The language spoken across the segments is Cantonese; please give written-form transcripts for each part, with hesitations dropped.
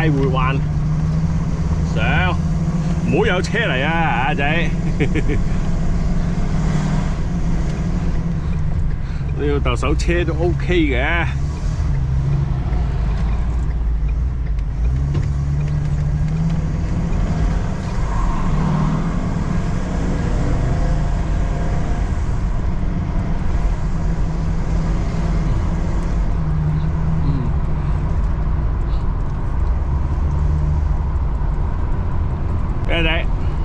回環上，唔好有車嚟啊，阿仔！呢個特首車都 OK 嘅。阿仔，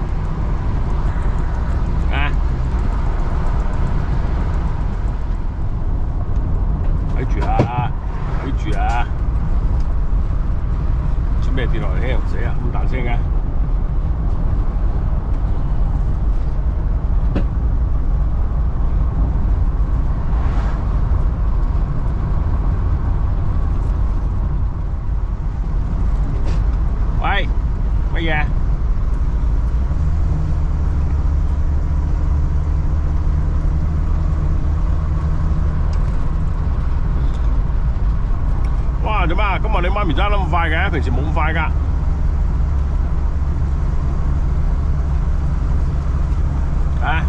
啊，睇住啊，睇住啊！出咩跌落嚟咧？死啊！咁大聲嘅！喂，乜嘢？哇！做咩啊？今日你媽咪揸得咁快嘅，平時冇咁快㗎。啊！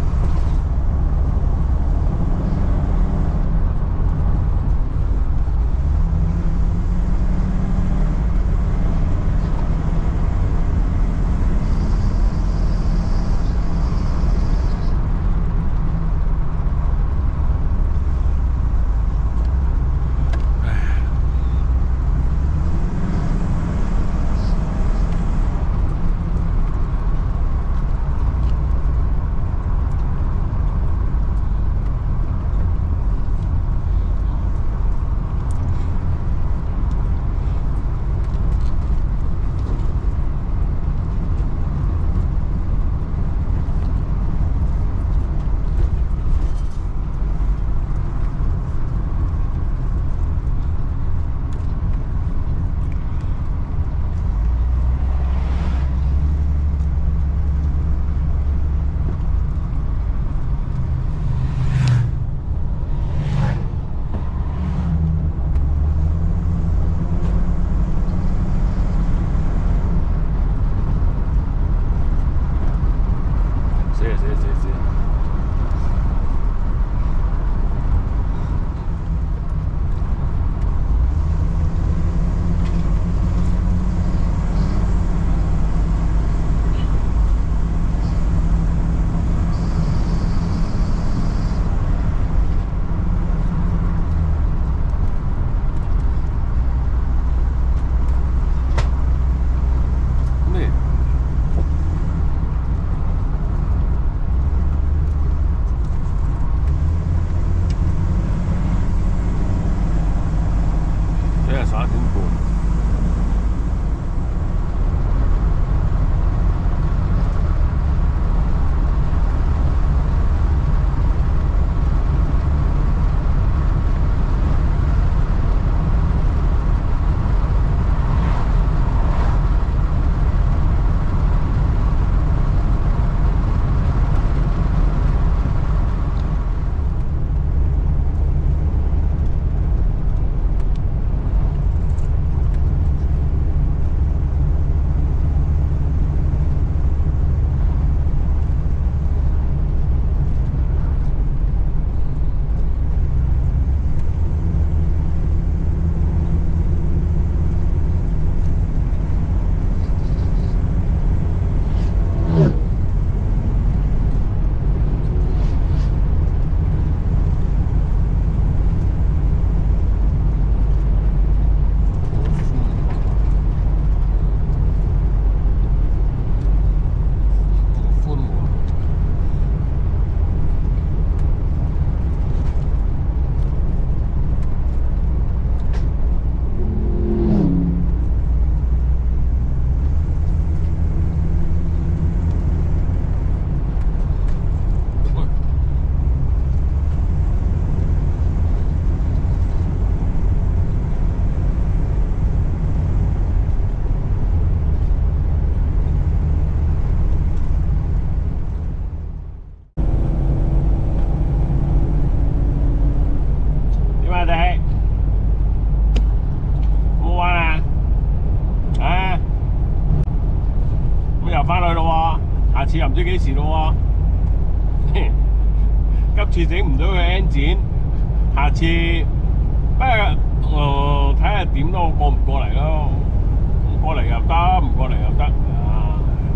次整唔到佢 N 展，下次不過睇下點咯，過唔過嚟咯？過嚟又得，唔過嚟又得啊！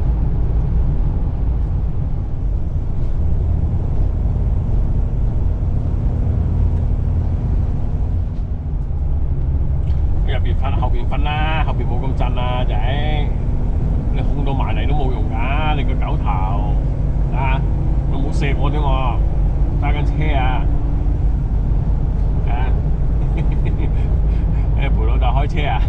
入邊瞓，後邊瞓啦，後邊冇咁震啊，仔！你控到埋嚟都冇用㗎，你個狗頭啊！你冇射我添喎，揸緊車啊！誒陪老豆開車啊！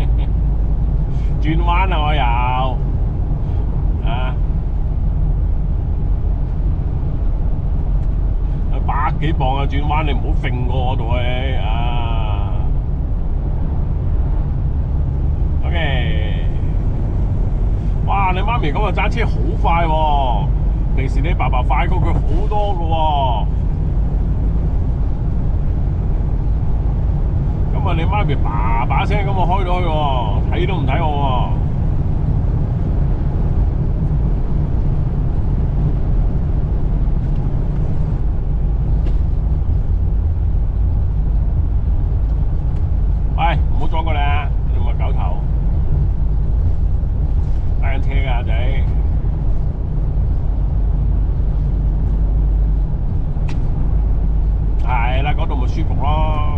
轉彎啊我又啊，100幾磅啊轉彎，你唔好揈過我度你啊 ！OK， 哇！你媽咪咁啊揸車好快喎，平時你爸爸快過佢好多㗎喎。咁啊，你媽咪叭叭聲咁啊開咗去喎，睇都唔睇我喎。喂，唔好撞過嚟啊！你咪狗頭，揸緊車㗎仔。係啦，嗰度咪舒服咯。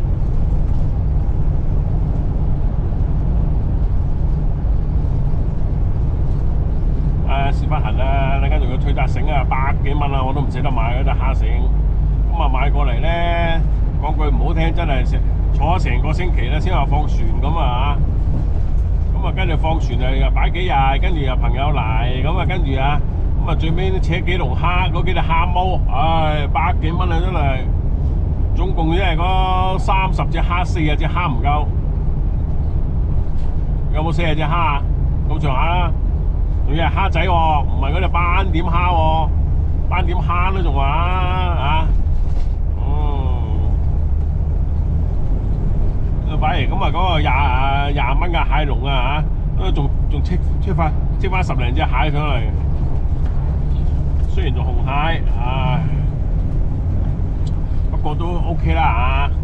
屎忽痕啊！你跟住個推紮繩啊，100幾蚊啊，我都唔捨得買嗰隻蝦繩。咁啊買過嚟咧，講句唔好聽，真係坐咗成個星期咧，先話放船咁啊嚇。咁啊跟住放船又擺幾日，跟住又朋友嚟，咁啊跟住啊，咁啊最尾扯幾籠蝦，嗰幾隻蝦毛，唉，100幾蚊啊真係，總共即係嗰30隻蝦，40隻蝦唔夠。有冇40隻蝦啊？咁上下啦。仲要係蝦仔喎，唔係嗰隻斑點蝦喎，斑點蝦都仲話啊，反而咁啊嗰個廿蚊嘅蟹籠啊嚇，仲戚翻10零隻蟹上嚟，雖然仲紅蟹，唉，不過都 OK 啦嚇。